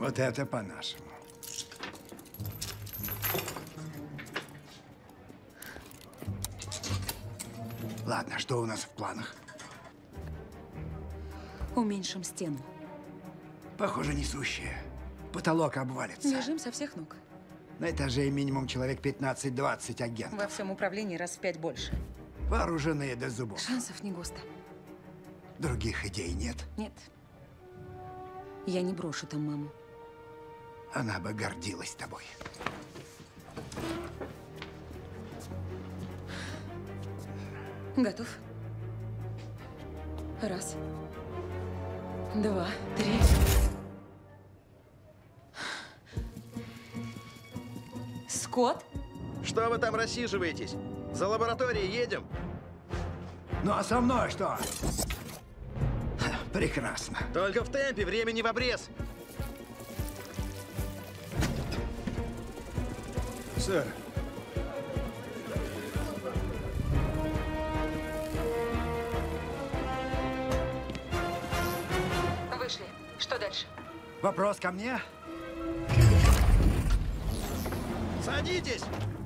Вот это по-нашему. Ладно, что у нас в планах? Уменьшим стену. Похоже, несущее. Потолок обвалится. Бежим со всех ног. На этаже минимум человек 15-20 агентов. Во всем управлении раз в 5 больше. Вооруженные до зубов. Шансов не густо. Других идей нет. Нет. Я не брошу там маму. Она бы гордилась тобой. Готов? Раз. Два. Три. Скотт? Что вы там рассиживаетесь? За лабораторией едем? Ну а со мной что? Прекрасно. Только в темпе, времени в обрез. Сэр. Вышли. Что дальше? Вопрос ко мне? Садитесь!